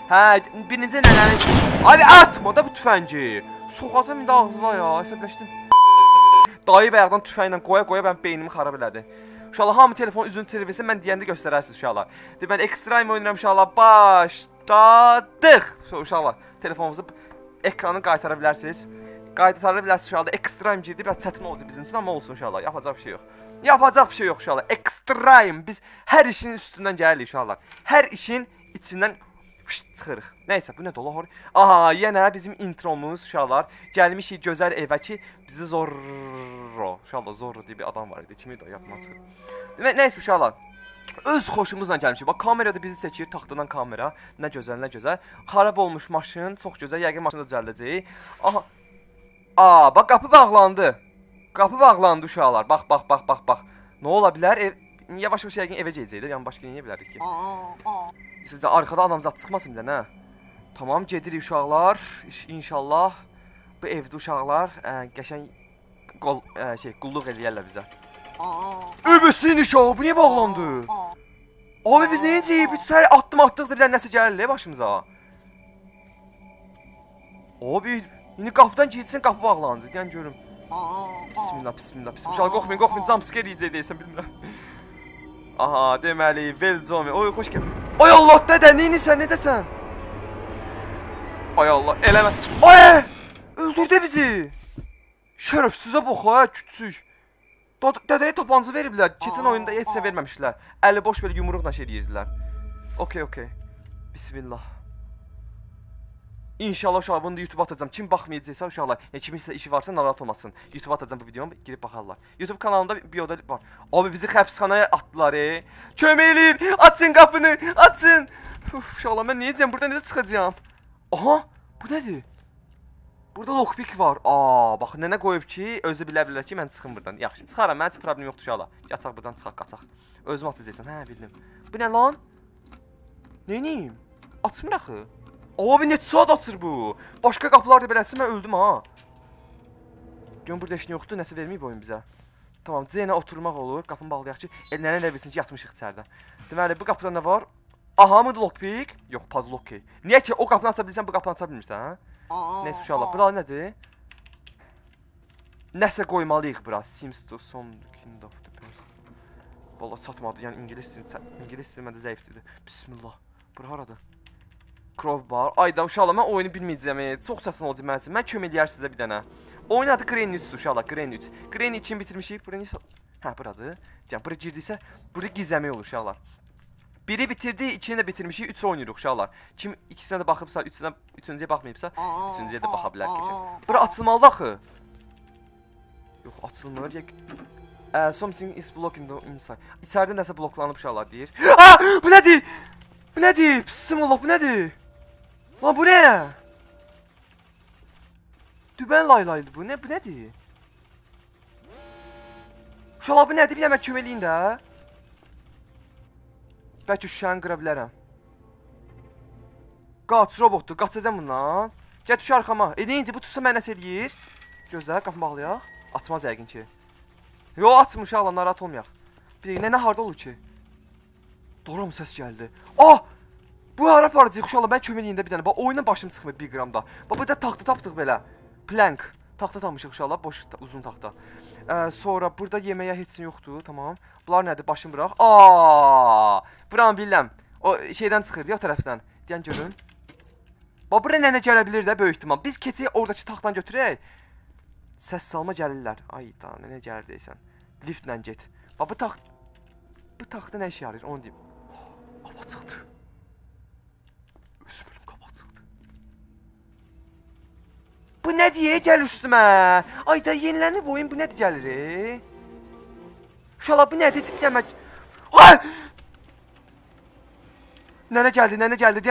Hə, birinci nənənin... Abi atma da bu tüfəngi. Soxacam indi ağzıma ya, hesabləşdim. Dayı bayaqdan tüfənglə qoya-qoya mən beynimi xarab elədi. Uşaqlar, hamı telefon üzünü televiziya mən deyəndə göstərərsiniz uşaqlar. Deməli, Extreme oynayıram uşaqlar, başladıq. Uşaqlar, telefonunuzu ekranı qaytara bilərsiniz. Qaytara bilərsiniz uşaqlar, Extreme girdi, biraz çətin olacaq bizim üçün, amma olsun uşaqlar, yapacaq bir şey yox. Yapacaq bir şey yox uşaqlar, Extreme, biz hər işin üstündən gəlirik uşaqlar. Hər işin içindən çıxırıq. Nəysə, bu nə dolu? Aha, yenə bizim intromuz uşaqlar. Gəlmişik gözəl evə ki, bizi Zorro. Uşaqlar, Zorro deyə bir adam var idi. Kim idi o yapmaçı? Nəysə uşaqlar. Öz xoşumuzla gəlmişik. Bax, kamerada bizi çəkir, taxtadan kamera. Nə gözəl, nə gözəl. Xarab olmuş maşın, çox gözəl. Yəqin maşını da düzəldəcəyik. Aha. Aa, bax, qapı bağlandı. Qapı bağlandı uşaqlar. Bax, bax, bax, bax, bax. Nə ola bilər? Yavaş-yavaş yəqin evə gedəcəkdir. Yəni başqa niyə bilərik ki? Sizdə arkada adamzat çıxmasın bir də, nə? Tamam, gedirik uşaqlar. İnşallah bu evdə uşaqlar qəşəng qulluq eləyərlər bizə. Öbüsün uşağı, bu niyə bağlandı? Abi biz neyəcəyik? Biz hər atdım atdıqca bir nəsə gəlir başımıza. Abi, indi qapıdan geçsin, qapı bağlandı. Deyən görüm. Bismillah, bismillah, bismillah. Uşaqlar, qorxmayın, qorxmayın, jumpscare yiyəcək deyəsən, bilmirəm. Aha, deməli, Velcomi. Oy, xoş gəldin. Ay Allah, dədə, neynisən, necəsən? Ay Allah, eləmə. Ay! Öldürdü bizi. Şərəfsizə bax, ha, küçük. Dədəyə tapancı veriblər. Keçən oyunda heç nə verməmişlər. Əli boş belə yumruqla şey deyirdilər. Okey, okey. Bismillah. İnşallah uşaqlar, bunu da YouTube atacağım. Kim baxmayacaqsa uşaqlar, kiminsə işi varsa narahat olmasın. YouTube atacağım bu videomu, girib baxarlar. YouTube kanalımda bioda var. Abi bizi həbsxanaya atdılar, Kömək eləyin, açın qapını, açın. Uşaqlar, mən neyəcəm, buradan necə çıxacağam? Aha, bu nədir? Burada lockpick var. Aa, bax, nənə qoyub ki, özü bilə bilər ki, mən çıxım buradan. Yaxşı, çıxaram, mənim heç problem yoxdur uşaqlar. Qaçaq buradan, çıxaq, qaçaq. Özüm atacaqsan, hə, bildim. Bu nə lan? Neyniyim? Açmır axı. Abi, neçə saat açır bu? Başqa qapılar da beləsin, mən öldüm, ha. Görün, burada heç nə yoxdur, nəsə verməyib oyun bizə. Tamam, C-nə oturmaq olur, qapını bağlayaq ki, nənə elə bilsin ki, yatmışıq içərdə. Deməli, bu qapıda nə var? Aha, mıdır lockpick? Yox, padlock ki. Niyə ki, o qapını aça bilirsən, bu qapını aça bilmirsən, hə? Neysə, uşaqlar, bura nədir? Nəsə qoymalıyıq bura. Sims to son kind of the person. Valla çatmadı, yəni İngilis dili məndə zəifdir. Bismillah, bura haradır? Crowbar. Ayda uşaqlar, mən oyunu bilməyəcəm. Çox çətin olacaq mənim üçün. Mən kömək eləyər sizə bir dənə. Oyun adı Granny 3-dür uşaqlar, Granny 3. Granny 2-ni bitirmişik. Hə, buradır. Yəni, bura girdiksə, bura gizləmək olur uşaqlar. Biri bitirdi, ikini də bitirmişik, 3 oynayırıq uşaqlar. Kim ikisinə də baxıbsa, üçüncüyə baxmayıbsa, üçüncüyə də baxa bilər keçən. Bura açılmalıdır axı. Yox, açılmır. Something is blocking the inside. İçəridə nəsə bloklanıb uşaqlar deyir. Aa, bu nədir? Bu nədir? Bismillah, bu nədir? Lan bu nə? Dübən laylaydı bu, bu nədir? Uşaqlar, bu nədir? Bir də mən kömək eləyin də. Bəlkə şüşəni qıra bilərəm. Qaç, robotdur, qaçacam bundan. Gəl, düş arxama. Neyincə, bu tutsa mən nəsə eləyir. Gözlə, qapını bağlayaq. Açmaz yəqin ki. Yo, açmır uşaqlar, narahat olmayaq. Bir dəqiqə, nə harda olur ki? Doğru mu səs gəldi? Ah! Bu hara paracaq uşaqlar, mən kömək eləyində bir dənə. Bax, oyundan başım çıxmır 1 qramda. Bax, burada taxta tapdıq belə. Plank. Taxta tapmışıq uşaqlar, boş, uzun taxta. Sonra burada yeməyə heç nə yoxdur, tamam. Bunlar nədir? Başım bıraq. Aaaa! Buranı biləm. O şeydən çıxır, o tərəfdən. Deyən görün. Bax, bura nənə gələ bilir də, böyük ihtimal. Biz keçək, oradakı taxtdan götürək. Səs salma gəlirlər. Ay da, nənə gəlir deysən. Liftlə get. Bax, bu taxta nə işə yarayır, onu deyim. Qapa çıxdı. Özüm ölüm, qapa çıxdı. Bu nə deyə gəlir üstümə? Ay da, yenilənib oyun, bu nədir gəlir, Uşaqlar, bu nədir? Demək. Ay! Nənə gəldi,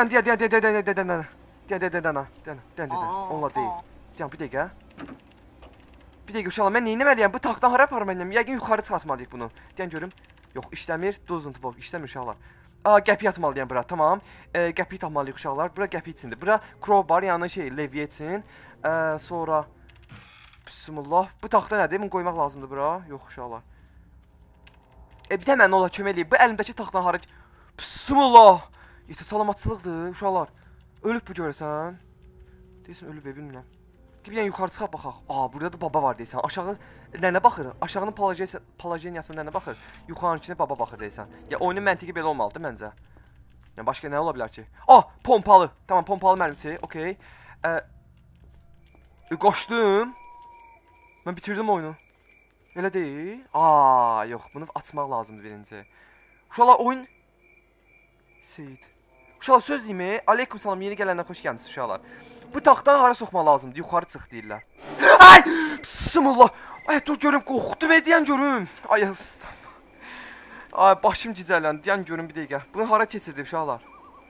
deyən, onunla deyil. Deyən, bir dəqiqə. Bir dəqiqə, uşaqlar, mən neynəməliyəm? Bu taxtdan hara aparmalıyım? Yəqin yuxarı çıxartmalıyıq bunu. Deyən, görüm. Yox, işləmir, doesn't work, işləmir uşaqlar. Qəpi atmalıyam bura, tamam. Qəpi tapmalıyıq uşaqlar. Bura qəpi içindir. Bura crowbar, yəni şey, levyə için. Sonra... Bismillah. Bu taxta nədir? Bunu qoymaq lazımdır bura. Yox, uşaqlar. Bir də mən ola kömək eləyib. Bu əlimdəki taxtdan hara... Bismillah. Yetə salamatçılıqdır, uşaqlar. Ölüb bu görəsən. Deyəsən ölüb bilmirəm. Bir yan yuxarı çıxaq baxaq. Burada da baba var deyəsən. Aşağı nənə baxır. Aşağının Palageniyasına nənə baxır. Yuxarınkine baba baxır deyəsən. Ya oyunun məntiqi belə olmalıdır məncə. Yəni başqa nə ola bilər ki? Pompalı. Tamam, pompalı mərmisi. Okay. Qoşdum. Mən bitirdim oyunu. Elə deyil. Yox, bunu açmaq lazımdır birinci. Uşaqlar oyun Seyid. Uşaqlar söz deyimi, aleyküm salam, yeni gələnlər xoş gəlmisiniz uşaqlar. Bu taxtdan hara soxmaq lazımdır? Yuxarı çıx deyirlər. Ay! Bismillah. Ay dur görüm, qorxdu be deyən görüm. Ay aslan. Ay başım gicəlləndi. Deyən görüm bir dəqiqə. Bunu hara keçirdi uşaqlar?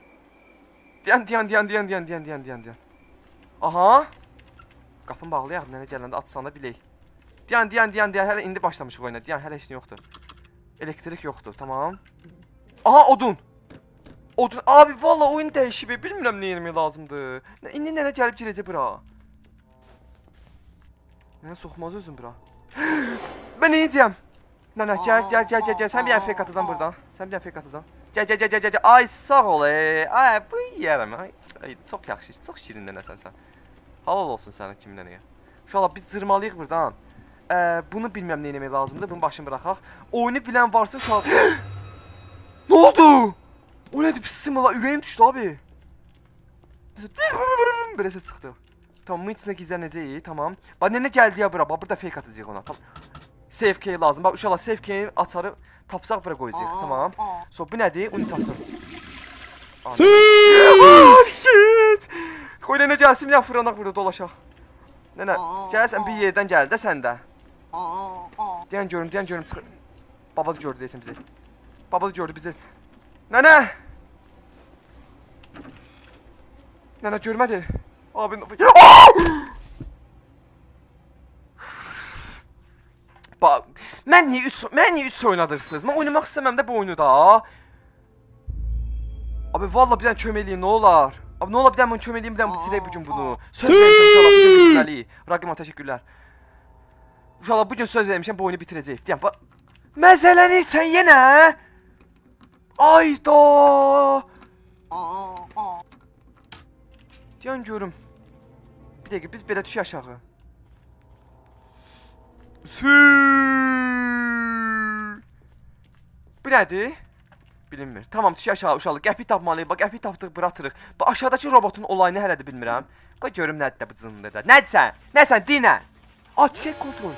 Deyən. Aha. Qapını bağlayaq, nənə gələndə atsan da bilək. Deyən. Hələ indi başlamışıq oyuna. Deyən hələ heç nə yoxdur. Elektrik yoxdur. Tamam. Aha, odun. Abi valla oyun dəyişib. Bilmirəm nə etmək lazımdır. İndi nənə gəlib girəcək bura. Nənə soxmaz özün bura. Mən nə edəcəm? Nənə gəl. Sən bir dənə fake atacam buradan. Gəl. Ay sağ ol. Ay bu yerəm. Ay çox yaxşı. Çox şirin nənəsən sən. Halal olsun sənə kimin nənəyə. Uşaqlar biz zırmalıyıq buradan. Bunu bilmirəm nə etmək lazımdır. Bunu başını buraxaq. Oyunu bilən varsa uşaqlar. Nə oldu? O nədir bismillah, ürəyim düşdü abi. Belə səs çıxdı. Tamam, bunun içində gizlənəcəyik, tamam. Bax, nənə gəldi ya bura, bax, burada fake atacaq ona. Save key lazım, bax, uşaqlar save key'in açarı tapsaq bura qoyacaq, tamam. So, bu nədir? Unitasın. Shit! Qoy nənə gəlsin, bir dənə fırlanaq burada dolaşaq. Nənə, gəlsən bir yerdən gəl də sən də. Deyən görüm, çıxır. Baba da gördü deyəsən bizi. Baba da gördü bizi. Nənə! Nənə görmədi. Abi... Mən niyə 3 oynadırsınız? Mən oynamaq istəməm də bu oyunu da. Abi valla bir dənə kömək eləyin, nə olar? Abi nə olar bir dənə mən kömək eləyim, bir dənə bitirək bugün bunu. Söz vermişəm uşaqlar, bugün bitirməliyik. Raqima təşəkkürlər. Uşaqlar bugün söz vermişəm, bu oyunu bitirəcəyik. Deyəm, məzələnirsən yenə? Ayda! Deyən görüm. Bir dəqiqə, biz belə düşək aşağı. Bu nədir? Bilinmir. Tamam, düşək aşağı uşaqlar. Qəpik tapmalıyıq. Bax, qəpik tapdıq, bıratırıq. Bax, aşağıdakı robotun olayını hələ də bilmirəm. Qoy görüm nədir də bu cındır da. Nədirsən? Nəsən? Dinə. Tikək kontrol.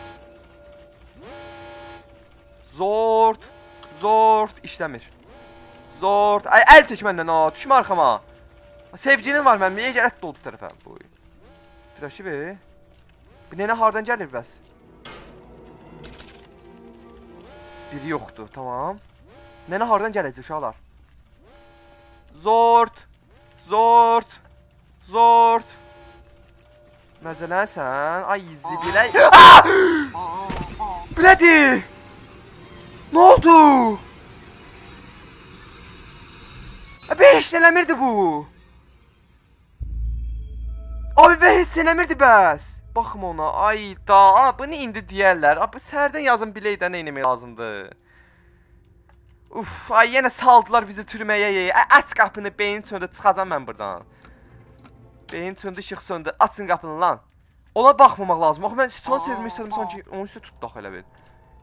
Zord. İşləmir. Zord. Ay, əl çək məndən, düşmə arxama. Sevginin var mənim, niyə rədd oldu bu tərəfə? Flaşı ver. Bir nənə hardan gəlir bəs? Biri yoxdur, tamam. Nənə hardan gələcək uşaqlar? Zord. Məzələnsən, ay zibilə. Bu nədir? Nə oldu? Abi heç eləmirdi bu. Abi heç eləmirdi bəs. Baxma ona. Ayda. Bunu indi deyərlər. Abi sərdən yazın biləkdən nə etmək lazımdır. Ay yenə saldılar bizi türməyə. Aç qapını, beyin söndü. Çıxacam mən buradan. Beyin söndü, işıq söndü. Açın qapını lan. Ona baxmamaq lazım. Axı mən son sevmək istədim sanki onun üstə tutdaq elə bil.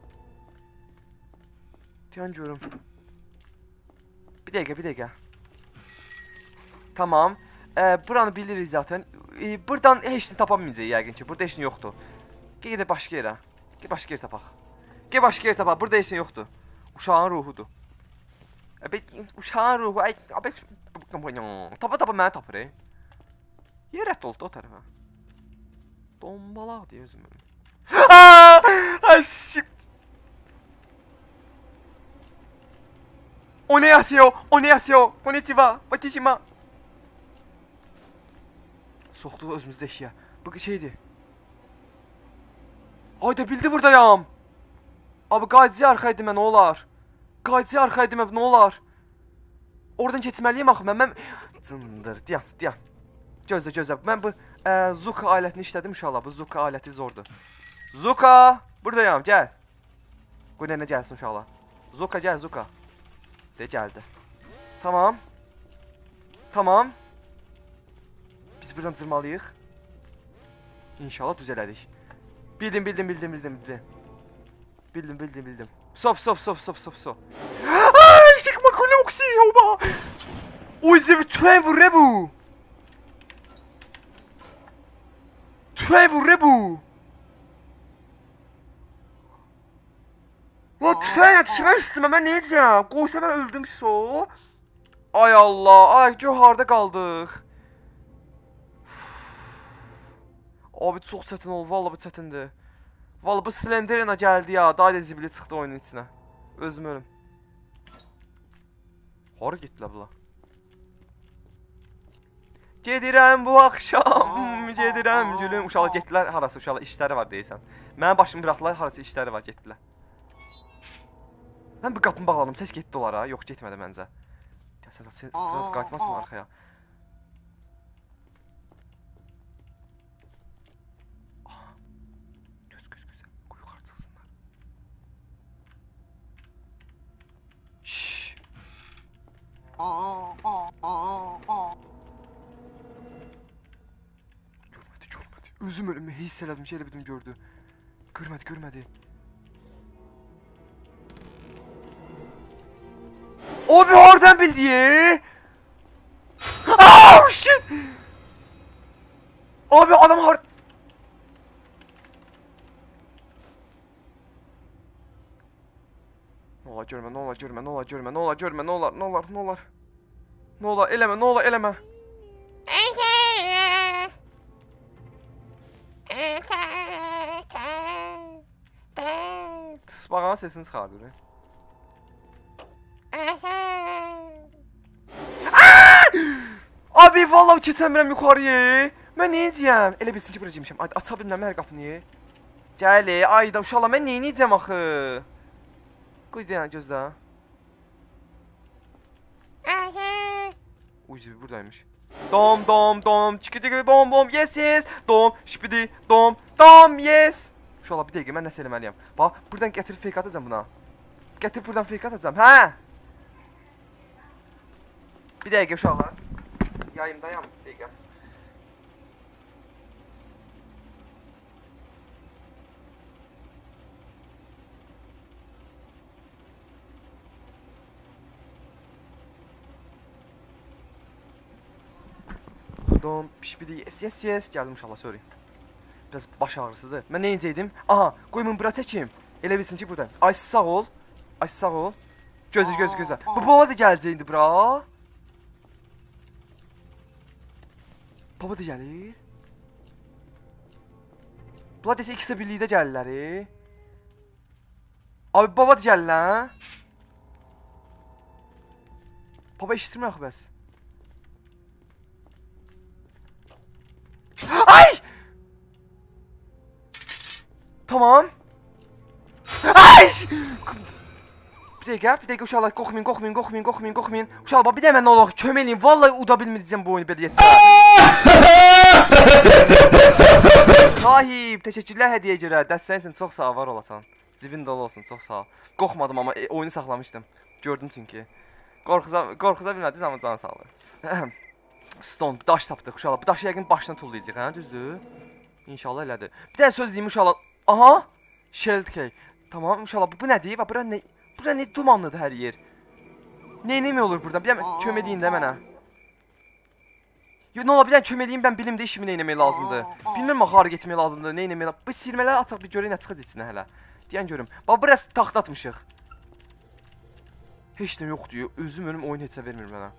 Deyən görüm. Bir dəqiqə. Tamam. Buranı bilirik zaten. Buradan heç nə tapamayacaq yəqin ki. Burada heç nə yoxdur. Gəl başqa yerə. Gəl başqa yer tapaq. Burada heç nə yoxdur. Uşağın ruhudur. Uşağın ruhu. Tapa mənə tapır. Yer rədd oldu o tərəfə. Dombalaq deyə özüm benim. Oneasyo. Konnichiwa. Batishima. Soxduq özümüzdə eşiyə. Bu şeydir. Ayda bildi buradayam. Abi qayıcı arxaydı mən, nə olar? Nə olar? Oradan keçməliyim axı mən. Cındır, deyəm. Gözlə. Mən bu Zuka alətini işlədim uşaqlar. Bu Zuka aləti zordur. Zuka! Buradayam, gəl. Qoy nənə gəlsin uşaqlar. Zuka, gəl, Zuka. De, gəldi. Tamam. Biz buradan cırmalıyıq. İnşallah düz elədik. Bildim. Bildim. Sov. Ay, şıkma koloksin yoba. Oy, bir tüfeği vurre bu. La tüfeğe çıxar üstümə, mən nə edəcəm? Qoysa mən öldüm so. Ay Allah, ay harda qaldıq. Abi çox çətin oldu, vallahi bu çətindir. Vallahi bu Slenderina gəldi ya, daha da zibili çıxdı oyunun içinə. Özüm ölüm. Hara getdilər bunlar? Gedirəm bu axşam, gedirəm gülüm. Uşaqlar getdilər harası, uşaqlar işləri var deyirsən. Mənim başımı bıraxdılar, harası işləri var, getdilər. Mən bir qapını bağladım, səs getdi onlara. Yox, getmədi məncə. Sen sırası qayıtmasın arxaya. Göz. Qoy yuxarı çıxsınlar. Şşş. Görmədi. Özüm ölümü hiss elədim, elə bildim gördü. Görmədi. Abi oradan bildi. Oh shit. Abi adam har... Ne olar görmə, eləmə. Tısbağanın sesini çıxardır. Abi vallahi keçəmirəm yuxarıya. Mən nə edəcəm? Elə bilsin ki, bura girmişəm. Aça bilmirəm hər qapını. Gəl, ayda uşaqlar, mən nə edəcəm axı? Qoy deyən gözlə. Uy, buradaymış. Dom, çiki bom, yes. Dom, şipidi, dom, yes. Uşaqlar, bir dəqiqə, mən nəsə eləməliyəm. Bax, buradan gətirib fake atacam buna. Gətirib buradan fake atacam, hə? Bir dəqiqə uşaqlar. Yayımdayam, bir dəqiqə. Dom, pişpidi, yes. Gəldim uşaqlar, sorry. Biraz baş ağrısıdır. Mən nə incəydim? Aha, qoymun bura təkim. Elə bilsin ki, burada. Ay, sağ ol. Gözü. Bu baba da gələcək indi bura. Baba da gəlir. Bunlar desə ikisi birlikdə gəlirlər. Abi baba da gəlir lan. Baba eşitmirəm axı bəs. Ay! Tamam. Ay! Bir dəqiqə uşaqlar, qorxmayın. Uşaqlar, bir də mən nə olaq, kömək eləyin. Vallahi uda bilmirəcəm bu oyunu belə geçsə. Sahib, təşəkkürlər hədiyyə görə. Dəstəyin üçün çox sağ ol, var olasan. Cibin dolu olsun, çox sağ ol. Qorxmadım amma oyunu saxlamışdım. Gördüm çünki. Qorxuza bilmədiniz amma canı sağ olun. Stone, daş tapdıq uşaqlar. Bu daşı yəqin başına tullayacaq, hə? Düzdür? İnşallah elədir. Bir də söz deyim uşaqlar. Aha! Shield key. Tamam uşaqlar, bu nədir? Bura nə dumanlıdır hər yer. Neynəmi olur buradan? Bir də köməkləyin də mənə. Nə ola bir dənə köməkləyin, mən bilim də işimi neynəmək lazımdır. Bilmirəm axarı getmək lazımdır, neynəmək lazımdır. Bu sirmələri ataq bir görək nə çıxacaq içinə hələ. Deyən görüm. Bax, burası taxt atmışıq. Heç nə yoxdur, özüm ölüm oyun heçə vermir mənə.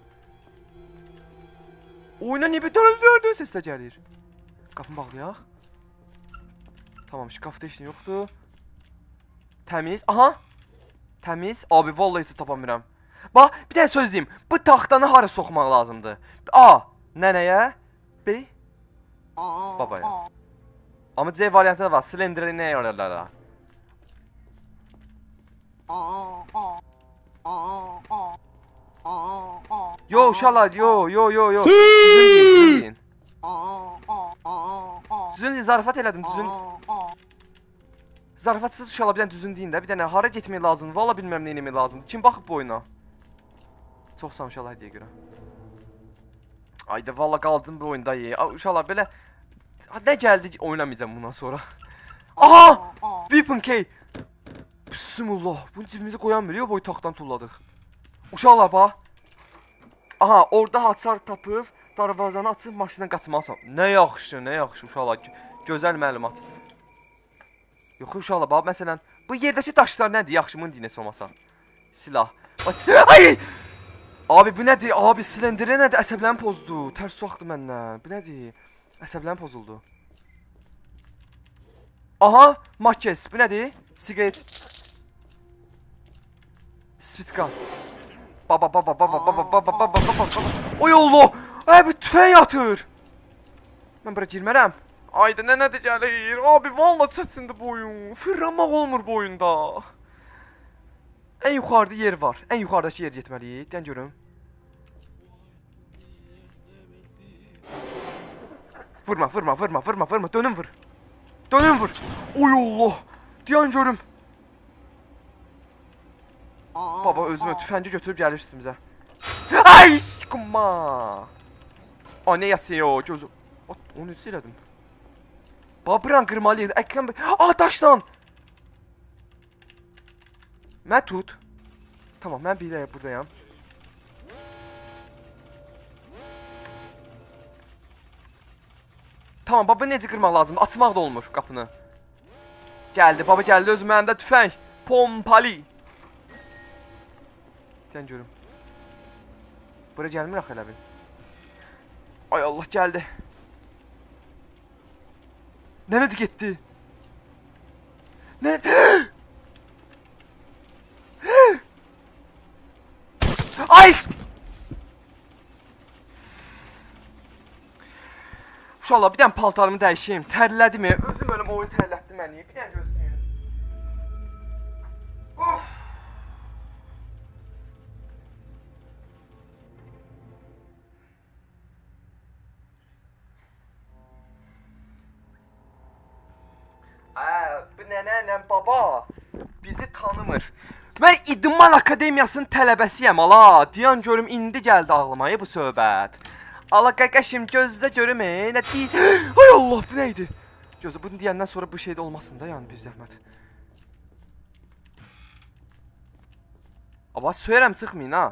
Oyuna niyə bir döndü səslə gəlir. Qapını bağlayaq. Tamam, şkafda heç nə yoxdur. Təmiz, aha. Təmiz, abi vallahi heç tapa bilmirəm. Bax, bir dənə söz deyim. Bu taxtanı hara soxmaq lazımdır? A. Nənəyə. B. Babaya. Amma C variantı da var. Slender'ı nə yorarlar? Yo uşaqlar, yo. Düzün deyin. Düzün deyin, zarafat elədim, düzün. Zarafatsız uşaqlar, bir dənə düzün deyin də. Bir dənə hara getmək lazımdır? Valla bilmirəm nə eləmək lazımdır. Kim baxıb bu oyuna? Çox sağ uşaqlar hədiyyə görə. Ayda valla qaldım bu oyunda ye. Uşaqlar belə nə gəldi oynamayacağam bundan sonra. Aha! Weapon key. Bismillah. Bunu cibimizə qoyan biliyor boyu taxtdan tulladıq. Uşaqlar bax. Aha, orada hasar tapıb darvazanı açıb maşından qaçmalısan. Nə yaxşı uşaqlar. Gözəl məlumat. Yox uşaqlar bax məsələn bu yerdəki daşlar nədir? Yaxşımın dinəsi olmasa. Silah. Ay! Abi bu nədir? Abi silindiri nədir? Əsəblərim pozdu. Tərs su axdı məndən. Bu nədir? Əsəblərim pozuldu. Aha, maçes. Bu nədir? Sigaret. Spiska. Baba. Oy Allah! Ay bu tüfəng atır. Mən bura girmərəm. Ayda nədir gəlir? Abi valla çətindir bu oyun. Fırlanmaq olmur bu oyunda. Ən yuxarıda yer var. Ən yuxarıdakı yer getməliyik. Deyən görüm. Vurma. Dönün vur. Oy Allah. Deyən görüm. Baba özümə tüfənci götürüb gəlir üstümüzə. Ay! Kumma. Ay nə yasıyor gözüm. Onu üstü elədim. Baba buran qırmalıydı. Əkən... Aa daşdan. Mən tut. Tamam mən bir buradayam. Tamam baba necə qırmaq lazım? Açmaq da olmur qapını. Gəldi baba gəldi özüm məndə tüfəng. Pompali. Dən görüm. Bura gəlmir axı elə bil. Ay Allah gəldi. Nədir getdi? Nə? Ay! Uşaqlar bir dənə paltarımı dəyişeyim. Tərlədi mi? Özüm ölüm oyun tərlətdi məni. Bir dənə gözləyin. Of! Bu nənə baba bizi tanımır. Mən İdman Akademiyasının tələbəsiyəm ala. Deyən görüm indi gəldi ağlıma bu söhbət. Ala qaqaşım gözlə görüm nə deyil. Ay Allah bu nə idi? Gözlə bunu deyəndən sonra bu şey də olmasın da yəni bir zəhmət. Aba söyərəm çıxmayın ha.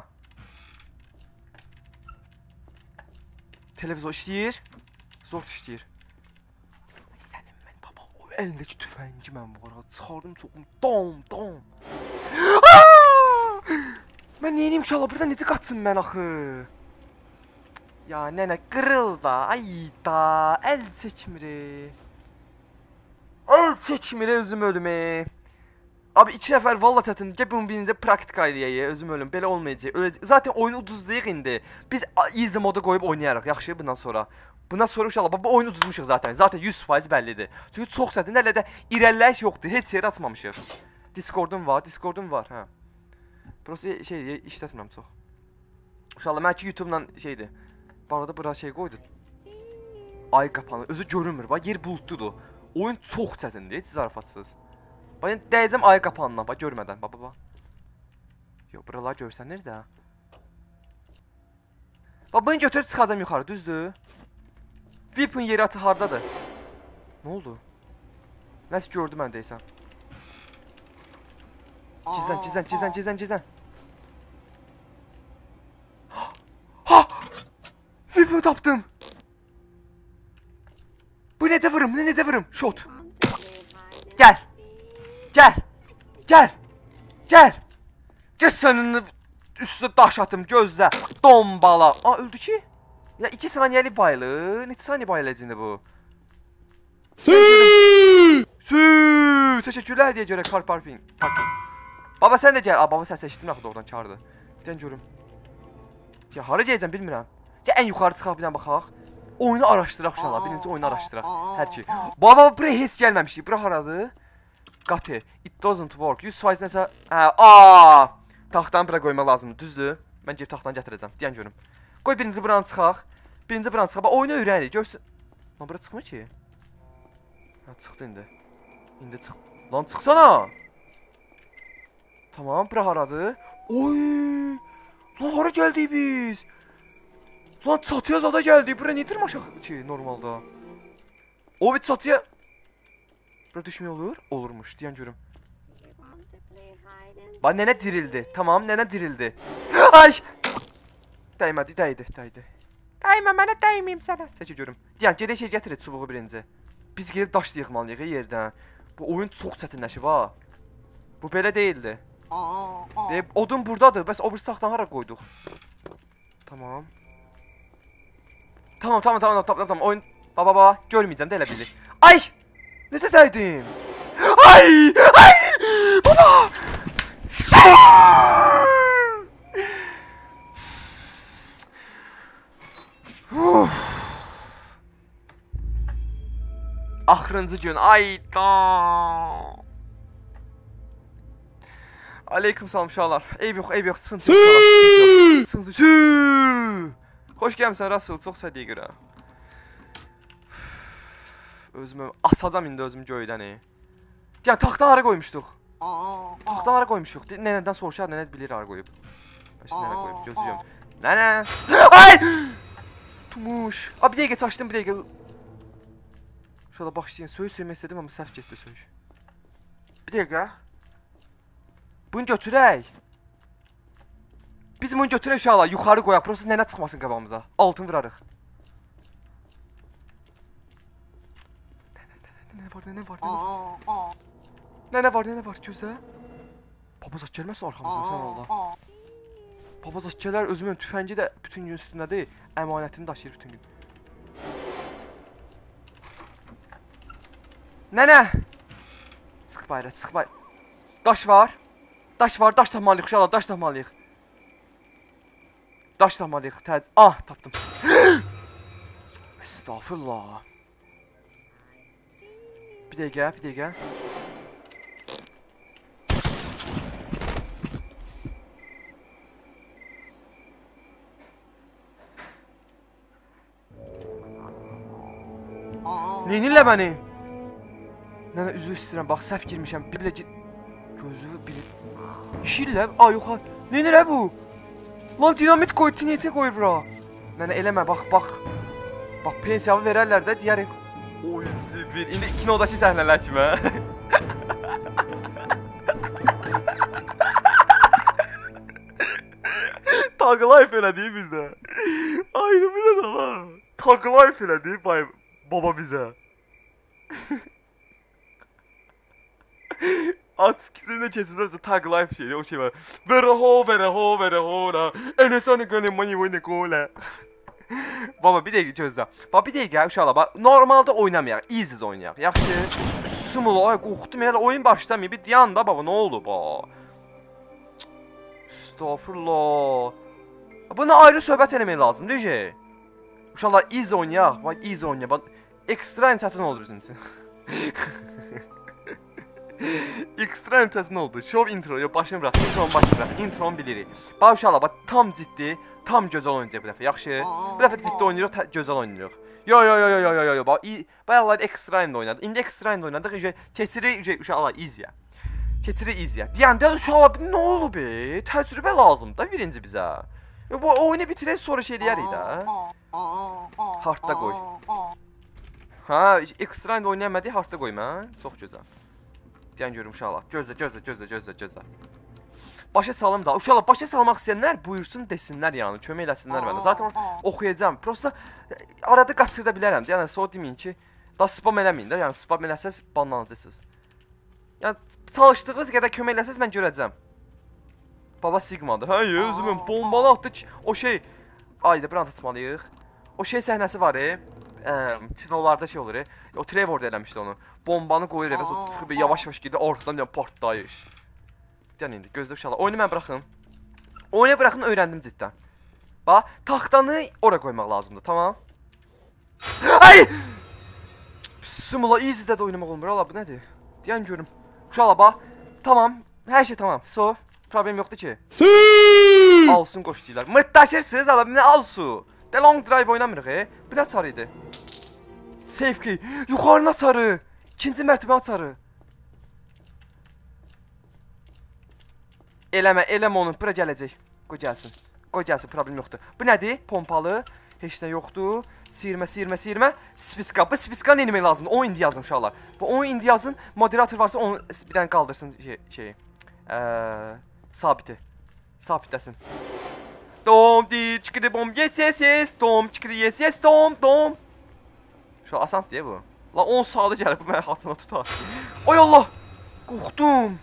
Televizor işləyir. Zor işləyir. Sənin mən baba o əlindəki tüfəngi mən bu arada çıxardım çoxum. Dom. Mən neyiniyim uşaqlar burada necə qaçsın mən axı? Ya nənə qırıl da, ayda, əl çəkmir. Əl çəkmir özüm ölümü. Abi 2 nəfər valla çətindir. Gəl bunu birinizə praktika eləyək, özüm ölüm. Belə olmayacaq. Zaten oyunu uduzlayıq indi. Biz easy moda qoyub oynayarıq, yaxşı bundan sonra. Bundan sonra uşaqlar bu oyunu uduzmuşuq zaten. Zaten 100% bəllidir. Çünki çox çətindir, hələ də irəliləyiş yoxdur. Heç yeri açmamışıq. Discord'um var, hə. Burası şey işlətmirəm çox. Uşaqlar mənki YouTube-dan şeydir. Bu arada bura şey qoydu. Ay qapanır. Özü görünmür. Bax yer buludludur. Oyun çox çətindir, heç zarafatsız. Bax dəyəcəm ay qapanına, bax görmədən. Bax. Yox, buralar görsənir də. Bax bunu götürüb çıxacam yuxarı, düzdür? Weapon yeri atı hardadır? Nə oldu? Nəsə gördü mən deyəsən. Gizlən. Ha! Weapon tapdım. Bu necə vurum? Shot. Gəl. Gəl sənin üstünə daş atım, gözlə. Dombala. Aa, öldü ki? Ya 2 saniyəlik bayılı. Neçə saniyə bayılacaqdı bu? Təşəkkürlər deyə görə car parking. Baba sən də gəl. Aa, baba səs eşitdim axı oradan çağırdı. Bir dənə görüm. Ya hara gələcəm bilmirəm. Gəl ən yuxarı çıxaq bir dənə baxaq. Oyunu araşdıraq uşaqlar. Birinci oyunu araşdıraq. Hər ki. Baba bura heç gəlməmişik. Bura haradır? Qatı. It doesn't work. 100% nəsə. Hə, taxtanı bura qoymaq lazımdır. Düzdür? Mən gəlib taxtanı gətirəcəm. Deyən görüm. Qoy birinci buranı çıxaq. Bax oyunu öyrənirik. Görsün. Lan bura çıxmır ki. Ha, çıxdı indi. İndi çıx. Lan çıxsana. Tamam, bura haradır? Oy! Lan hara gəldik biz? Lan çatıya zada geldi. Bura nedir aşağı ki normalda? O bir çatıya. Bura düşmüyor olur. Olurmuş. Deyən görüm. Bak nənə dirildi. Tamam nənə dirildi. Ay! Dəymədi, dəydi. Dəymə mənə dəyməyim sənə. Çəkə görüm. Deyən gedək şey gətirir çubuğu birinci. Biz gedib daş yığmalıyıq yerdən. Bu oyun çox çətinləşib ha. Bu belə değildi. Odun buradadır. Bəs o bir saxdan hara qoyduq? Tamam. Tamam. Oyun baba görməyəcəm də elə bilir. Ay! Necə dəydim? Ay! Baba! Axırıncı gün. Ayda. Aleyküm salam uşaqlar. Eyb yox, sıxıntı yox. Xoş gəlmisən Rasul, çox sadiq görə. Özümü asacam indi özüm göydən. Yəni taxtdan hara qoymuşduq? Taxtdan hara qoymuşduq? Nənədən soruşaq, nənə bilir hara qoyub. Nənə qoyub, gözləyirəm. Nənə! Ay! Tumuş. Bir dəqiqə açdım, bir dəqiqə. Şöyle başlayın, söymək istədim amma səhv getdi söyüş. Bir dəqiqə. Bunu götürək. Biz bunu götürək uşaqlar, yuxarı qoyaq, prosta nənə çıxmasın qabağımıza. Altın vurarıq. Nənə var, gözlə. Papazat gəlməsin arxamızdan sən Allah. Papazat gələr, özümün tüfəngi də bütün gün üstündədir. Əmanətini daşıyır bütün gün. Nənə! Çıx bayra. Daş var, daş tapmalıyıq uşaqlar, daş tapmalıyıq. Tapdım. Estağfurullah. Bir dəqiqə. Neynirlə məni? Nənə üzr istəyirəm, bax səhv girmişəm. Bir gözü bilir. İşirlə, yox. Neynirlə bu? Lan dinamit qoy, tiniyeti qoyur bura. Nənə eləmə, bax. Bax prensiyalı verərlər də deyərək. Oy sibir. İndi kinodakı səhnələr kimi. Tag life elədi bizdə. Ayrı bir də la. Tag life elədi baba bizə. At ikisini kesilirse tag life şeyi o şey var. Vereho la. Enesani gönül mani oyunu kola. Baba bir dəqiqə gözlə. Bax bir dəqiqə uşaqlar, bax normalda oynamayaq, easy-də oynayaq. Yaxşı. Sımıl, qorxdum elə oyun başlamayıb. Bir dayan da baba, nə oldu bax? Estağfurullah. Buna ayrı söhbət eləmək lazımdır, deyəcək. Uşaqlar easy oynayaq, bax easy oynayaq. Bax ekstra çətin oldu bizim üçün. Ekstra çətin oldu. Show intro, yox başını bırax, intron bilirik. Bax uşaqlar, bax tam ciddi. Tam gözəl oynayacaq bu dəfə, yaxşı. Bu dəfə ciddi oynayırıq, gözəl oynayırıq. Yo. Bayaqlar ekstra-ində oynadı. İndi ekstra-ində oynadıq, keçirik uşaqlar easy-yə. Deyəndə uşaqlar, nə olub be? Təcrübə lazımdır birinci bizə. Bu oyunu bitirək, sonra şey eləyərik də. Hardda qoy. Ha, ekstra-ində oynayamadı, hardda qoyma. Çox gözəl. Deyən görüm uşaqlar. Gözlə. Başa salım da. Uşaqlar başa salmaq istəyənlər buyursun desinlər yəni, kömək eləsinlər mənə. Zaten oxuyacağam. Prosta arada qaçırda bilərəm. Yəni sonra deməyin ki, da spam eləməyin də. Yəni spam eləsəz banlanacaqsınız. Yəni çalışdığınız qədər kömək eləsəz mən görəcəm. Baba Sigma'dır. Hə, özümün bombalı atdı ki, o şey ayda brand açmalıyıq. O şey səhnəsi var, kinolarda şey olur. O Trevor da eləmişdi onu. Bombanı qoyur evə, çıxıb yavaş-yavaş gedir, ortadan partlayış. Yəni indi gözlə uşaqlar. Oyunu mən buraxım. Oyunu buraxın, öyrəndim ciddən. Bax, taxtanı ora qoymaq lazımdır, tamam? Ay! Simula easy-də də oynamaq olmur, ala bu nədir? Deyən görüm. Uşaqlar bax, tamam, hər şey tamam. So, problem yoxdur ki. Alsun qoş deyirlər. Mırtdaşırsınız, ala, nə alsu? De long drive oynamırıq, Bu nə çarı idi? Safe key, yuxarına çarı. İkinci mərtəbə çarı. Eləmə onu, bura gələcək. Qoy gəlsin, problem yoxdur. Bu nədir? Pompalı. Heç nə yoxdur. Siyirmə. Spiska. Bu spiska nə etmək lazımdır? Onu indi yazın uşaqlar. Bu onu indi yazın. Moderator varsa onu bir dənə qaldırsın şeyi. Sabiti. Sabitləsin. Dom di çıkıdı bom yes. Dom çıkıdı yes dom. Şu asan deyə bu. La 10 saatı gəlib bu mənə haçına tutar. Ay Allah! Qorxdum.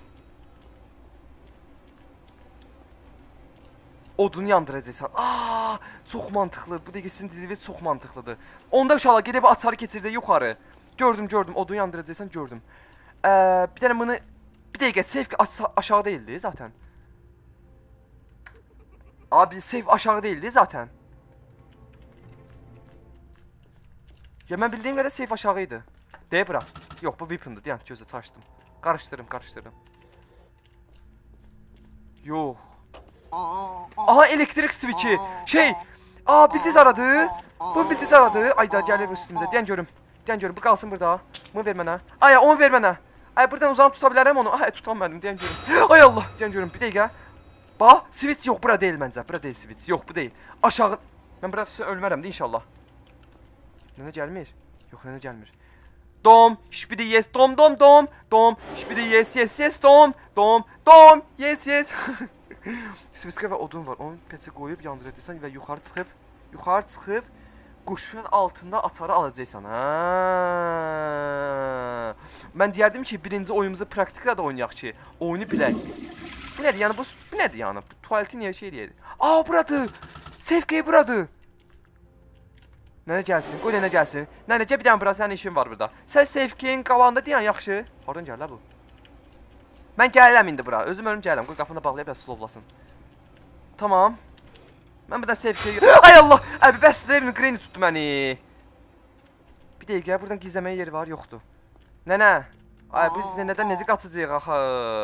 Odunu yandıracaqsan. Çox mantıqlı. Bu dəqiqə sizin dediyiniz çox mantıqlıdır. Onda uşaqlar gedib açarı keçirdə yuxarı. Gördüm. Odunu yandıracaqsan gördüm. Bir dənə bunu bir dəqiqə safe aşağı değildi zaten. Abi safe aşağı değildi zaten. Ya mən bildiyim qədər safe aşağı idi. Deyə bura. Yox bu weapon'dur. Deyən gözə çaşdım. Qarışdırdım. Yox. Aha elektrik switchi. Bildiz aradı. Bu bildiz aradı. Ayda gəlir üstümüzə. Deyən görüm. Bu qalsın burada. Bunu ver mənə. Ay onu ver mənə. Ay buradan uzanıb tuta bilərəm onu. Ay tutam mənim. Deyən görüm. Ay Allah. Deyən görüm. Bir dəqiqə. Bax, switch yox bura deyil məncə. Bura deyil switch. Yox bu deyil. Aşağı. Mən bura ölmərəm də inşallah. Nənə gəlmir? Yox, nənə gəlmir. Dom, şpidi yes, dom. Dom, şpidi yes, dom, yes. Spiska və odun var. Onu peçə qoyub yandıracaqsan və yuxarı çıxıb quşun altında açarı alacaqsan. Mən deyərdim ki, birinci oyunumuzu praktikada da oynayaq ki, oyunu bilək. Bu nədir? Yəni bu nədir yəni? Bu tualeti niyə şey deyir? Buradır. Safe'yi buradır. Nənə gəlsin, qoy nənə gəlsin. Nənə gəl bir dənə bura, sənin işin var burada. Sən Safe'nin qabağında deyən yaxşı. Hardan gəlir bu? Mən gəlirəm indi bura. Özüm gəlirəm. Qoy qapını bağlayıb biraz slovlasın. Tamam. Mən buradan Safe'yi... Ay Allah! Əbi bəs də Greni tutdu məni. Bir dəqiqə, buradan gizləməyə yeri var, yoxdur. Nənə. Ay biz nənədən necə qaçacağıq axı?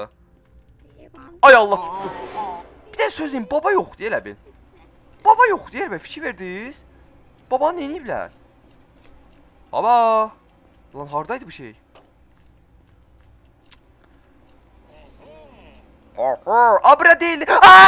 Ay Allah tutdu. Bir də söz deyim, baba yox deyə elə bil. Baba yox deyə elə bil, fikir verdiniz. Baba nə ediblər? Baba! Lan hardaydı bu şey? Bura deyildi.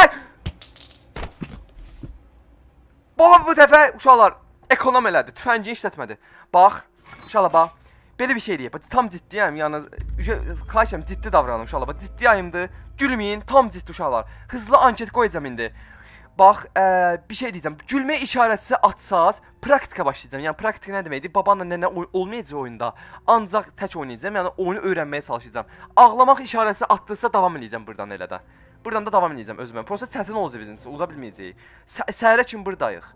Baba bu dəfə uşaqlar ekonom elədi, tüfəngini işlətmədi. Bax, uşaqlar bax. Belə bir şey deyək. Tam ciddiyəm, yəni xahişəm ciddi davranın uşaqlar. Bax, ciddi ayımdır. Gülməyin, tam ciddi uşaqlar. Hızlı anket qoyacağam indi. Bax, bir şey deyəcəm. Gülmə işarətisi atsaz, praktika başlayacağam. Yəni praktika nə deməkdir? Babanla nənə olmayacaq oyunda. Ancaq tək oynayacağam. Yəni oyunu öyrənməyə çalışacağam. Ağlamaq işarətisi atdırsa davam edəcəm buradan elə də. Buradan da davam edəcəm özümə. Prosta çətin olacaq bizim üçün. Uda bilməyəcəyik. Səhərə kimi buradayıq.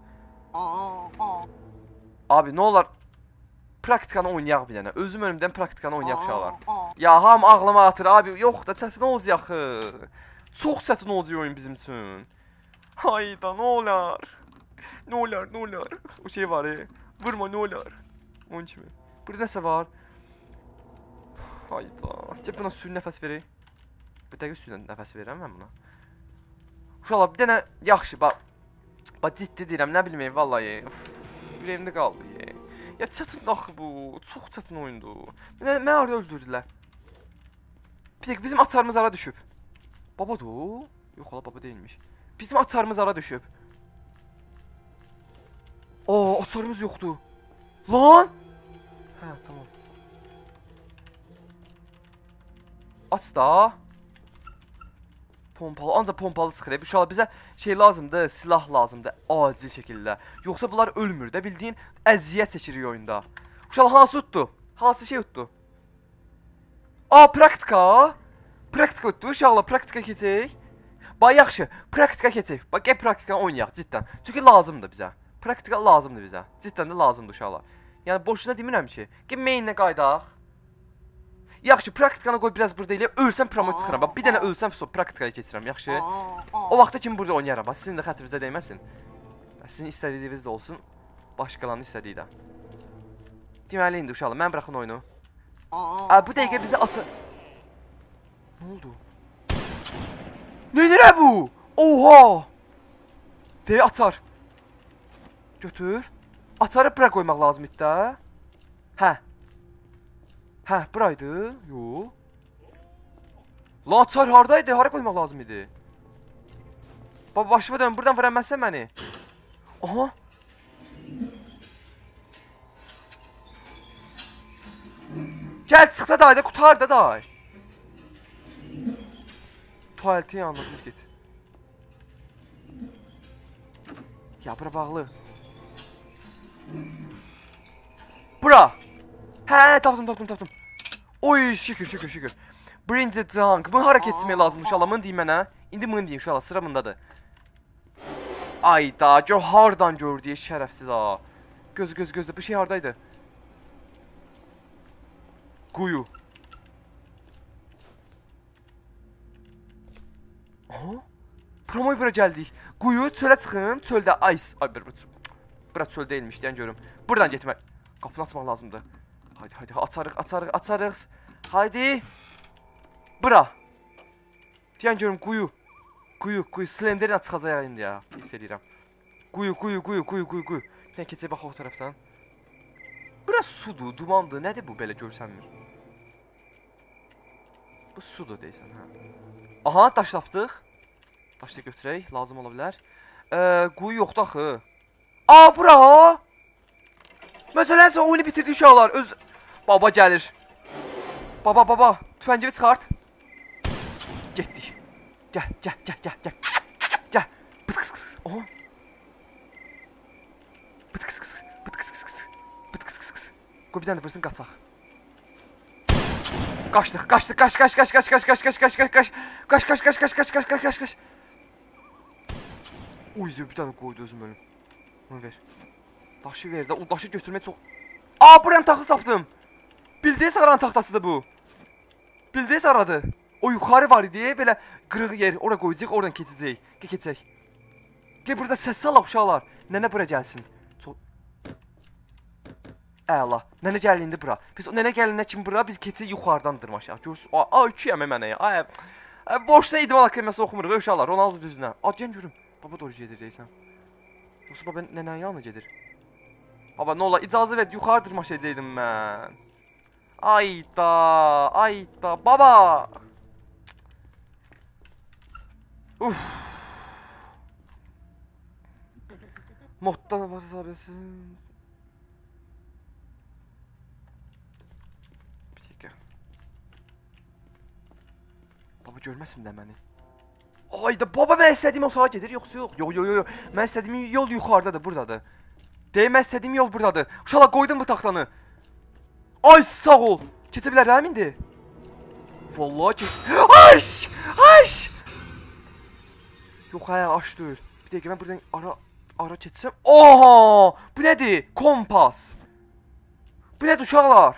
Abi, nə olar? Praktikanı oynayaq bir dənə. Özüm önümdən praktikanı oynayaq uşaqlar. Ya, hamı ağlama atır. Abi, yox da çətin olacaq. Çox çətin olacaq oyun bizim üçün. Hayda, nə olar? Nə olar? O şey var ya. Vurma, nə olar? Onun kimi. Burada nəsə var? Hayda. Gəl buna suyun nəfəs verək. Bir dəqiqə suyun nəfəs verirəm mən buna. Uşaqlar, bir dənə yaxşı, bax. Bax, ciddi deyirəm, nə bilməyim, vallahi. Ürəyimdə qaldı. Ya, çətin axı bu. Çox çətin oyundur. Mənə arada öldürdülər. Bir dəqiqə, bizim açarımız ara düşüb. Babadır o? Yox, hala, baba deyilmiş. Bizim açarımız ara düşüb. Açarımız yoxdur. Lan! Hə, tamam. Aç da. Pompalı, ancaq pompalı çıxır. Uşaqlar, bizə şey lazımdır, silah lazımdır, acil şəkildə. Yoxsa bunlar ölmür də, bildiyin əziyyət çəkirik oyunda. Uşaqlar, hansı utdu? Hansı şey utdu? Praktika. Praktika utdu, uşaqlar, praktika keçək. Bax, yaxşı, praktika keçək. Bax, gəl praktikanı oynayaq, ciddən. Çünki lazımdır bizə. Praktika lazımdır bizə. Ciddən də lazımdır uşaqlar. Yəni, boşuna demirəm ki, gəl mainlə qaydaq. Yaxşı, praktikanı qoy biraz burada eləyəm. Ölsəm promo çıxıram. Bax, bir dənə ölsəm praktikaya keçirəm, yaxşı. O vaxta kimi burada oynayaram. Bax, sizin də xətrinizə dəyməsin. Sizin istədiyiniz də olsun. Başqalarının istədiyi də. Deməli, indi uşaqlar, mən bıraxın oyunu. Bu dəqiqə bizi atı... Nə oldu? Neynirə bu? Oha! Deyə atar. Götür. Atarı bura qoymaq lazım idi də. Hə, buraydı. Yox. Lan atar haradaydı? Hara qoymaq lazım idi? Baba, başıma dön. Buradan verəməzsən məni. Aha. Gəl çıx da dayı da qutar da dayı. Tuvaletin yanına düz get. Ya bura bağlı. Bura. Hə, tapdım. Oy, şükür. Bring the junk. Bunu hara keçmək lazımmış, alamın deyim mənə. İndi bunu deyim, şala sıra bundadır. Ayda, gör hardan gördü şərəfsiz ha. Gözlə, bu şey hardaydı? Quyu. Aha. Promoy bura gəldik. Quyu, çölə çıxın, çöldə ice. Ay, bura çöl değilmiş, deyən görüm. Buradan getmək. Qapını açmaq lazımdır. Haydi, açarıq. Haydi. Bura. Deyən görüm, quyu. Slender'in çıxacaq indi ya. Hiss edirəm. Quyu. Bir dənə keçək bax o tərəfdən. Bura sudur, dumandır. Nədir bu belə görsənmir? Bu sudur deysən, hə. Aha, daş tapdıq. Daş da götürək, lazım ola bilər. Quyu yoxdur axı. Aa, bura! Məsələn, sən oyunu bitirdi uşaqlar. Baba gəlir. Baba, tüfəngini çıxart. Getdik. Gəl. Bıtıqsız. Oha. Bıtıqsız. Qoy bir dənə də vursun, qaçaq. Qaçdıq. Qaç. Uyuzu bir dənə qoydu özüm ölüm. Bunu ver. Daşı ver də. O daşı götürmək çox... Aa, buranın taxtı tapdım. Bildiğiniz aranın taxtasıdır bu. Bildiğiniz aradı. O yuxarı var idi, belə qırıq yer. Ora qoyacaq, oradan keçəcək. Gəl burada səs salaq uşaqlar. Nənə bura gəlsin. Əla. Nənə gəlindi bura. Biz o nənə gəlinə kimi bura biz keçək yuxarıdan dırmaşaq. Görsün. Ay, üçüyəm mənə ya. Ay. Boşda idman akademiyası oxumuruq uşaqlar. Ronaldo düzünə. Deyən görüm. Baba doğru gedir deyəsən. Yoxsa baba nənənin yanına gedir. Baba nə ola, icazə ver, yuxarı dırmaşacaqdım mən. Ayda, baba. Uf. Moddan var sabisin. Bir dəqiqə. Baba görməsin də məni. Ayda, baba mən istədiyim otağa gedir, yoxsa yox? Yox. Mən istədiyim yol yuxarıdadır, buradadır. Deyim, mən istədiyim yol buradadır. Uşaqlar, qoydum bu taxtanı. Ay, sağ ol. Keçə bilərəm indi? Vallahi ki... Aş! Yox, aş deyil. Bir dəqiqə, mən buradan ara keçsəm... Oha! Bu nədir? Kompas. Bu nədir uşaqlar?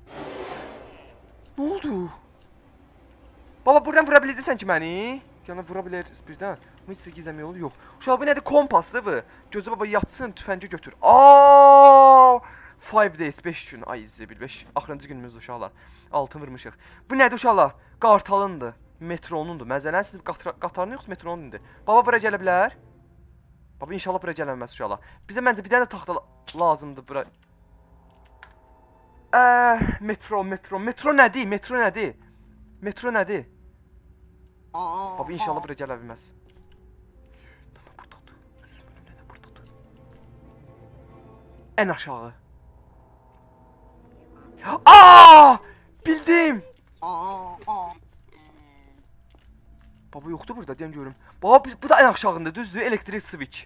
Nə oldu? Baba, buradan vura bilirsən ki məni? Yana vura bilər birdən. Bunun heç də gizləmə yolu yox. Uşaq, bu nədir? Kompasdır bu. Gözü baba yatsın, tüfəngi götür. 5 days, 5 gün. Ay, izləyə 5. Axırıncı günümüzdür uşaqlar. Altın vurmuşuq. Bu nədir uşaqlar? Qartalındır. Metronundur. Məzələn, siz qatarını yoxdur, metronundur. Baba, bura gələ bilər. Baba, inşallah bura gəlməz uşaqlar. Bizə məncə bir dənə də taxta lazımdır bura. Metro nədir? Baba, inşallah bura gələ bilməz. Nənə buradadır. Üzümünün nənə buradadır. Ən aşağı. Bildim. Baba, yoxdur burada, deyəm görüm. Baba, bu da ən aşağında, düzdür, elektrik switch.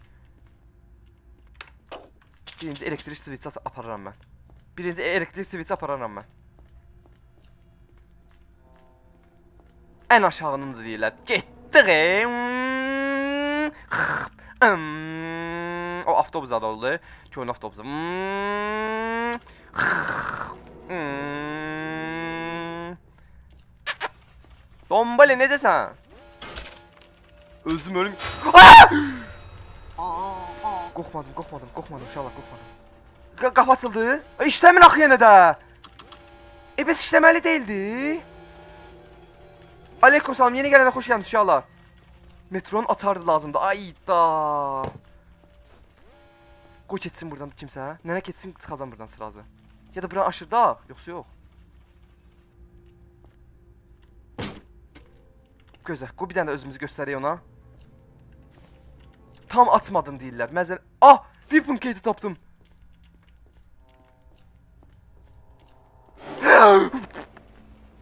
Birinci elektrik switch apararam mən. Ən aşağınındır deyirlər. Getdik. O avtobus adı oldu. Köyün avtobusu. Dombali, necəsən? Özüm ölüm. Qorxmadım uşaqlar, qorxmadım. Qapı açıldı. İşləmir axı yenə də. Bəs işləməli deyildi. Aleyküm salam, yeni gələnə xoş gəlmişsiniz uşaqlar. Metronun açardı lazımdır. Ayda. Qoy keçsin buradan kimsə. Nənə keçsin, çıxacam buradan sırası. Ya da buranı aşırdaq, yoxsa yox. Gözəl, qoy bir dənə də özümüzü göstərək ona. Tam açmadın deyirlər. Məzəl... Weapon key'i tapdım.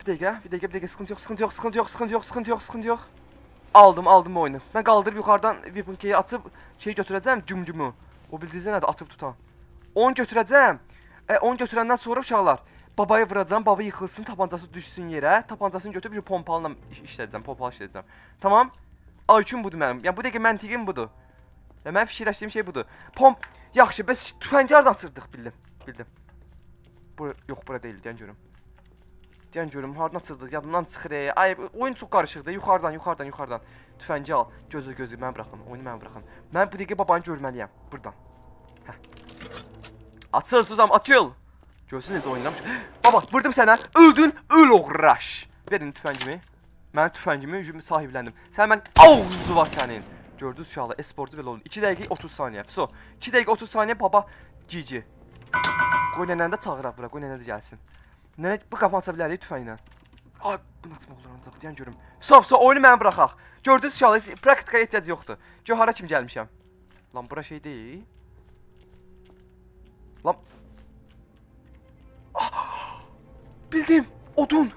Bir dəqiqə, sıxıntı yox. Aldım oyunu. Mən qaldırıb yuxarıdan weapon key'i atıb şeyi götürəcəm, cümcümü. O bildiyiniz nədir? Atıb tutan. Onu götürəcəm. Onu götürəndən sonra uşaqlar babayı vuracam, baba yıxılsın, tapancası düşsün yerə. Tapancasını götürüb pompalı işlədəcəm. Tamam? IQ-m budur mənim. Yəni bu dəqiqə məntiqim budur. Və mən fikirləşdiyim şey budur. Yaxşı, bəs tüfəngi hardan açırdıq? Bildim. Yox, bura deyil, deyən görüm, hardan açırdıq, yadımdan çıxır. Ay, oyun çox qarışıqdır, yuxarıdan. Tüfəngi al, gözü, oyunu mənə buraxın. Mən bu dəqiqə babanı görməliyəm, buradan. Açıl, Suzam, açıl. Görsün necə oynamış. Baba, vurdum sənə, öldün, öl oğraş. Verin tüfəngimi. Mən tüfəngimi sahibləndim. Sən mən ağzı var sənin. Gördünüz uşaqlar, esporcu belə oldu. 2 dəqiqə 30 saniyə. 2 dəqiqə 30 saniyə baba GG. Qoy nənəni də çağıraq bura, qoy nənə də gəlsin. Nənə bu qapını aça bilərik tüfənglə. Ay, bunu açmaq olur ancaq, deyən görüm. Oyunu mənə buraxaq. Gördünüz uşaqlar, heç praktikaya ehtiyac yoxdur. Gör hara kimi gəlmişəm. Lan bura şey deyil. Lan. Bildim, odun.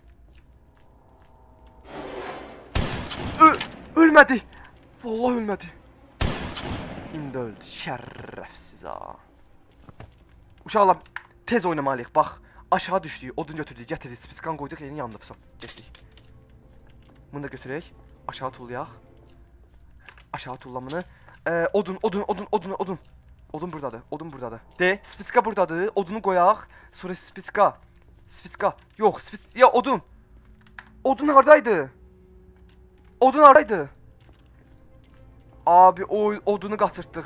Ölmədi. Vallahi ölmədi. İndi öldü. Şərəfsiz ha. Uşaqlar tez oynamalıyıq. Bax, aşağı düşdük, odun götürdük, gətirdik, spiskan qoyduq, yeni yandı. Getdik. Bunu da götürək. Aşağı tullayaq. Aşağı tullamını. Odun. Odun buradadır. Spiska buradadır. Odunu qoyaq. Sonra spiska. Yox, ya odun. Odun hardaydı? Abi odunu qaçırtdıq.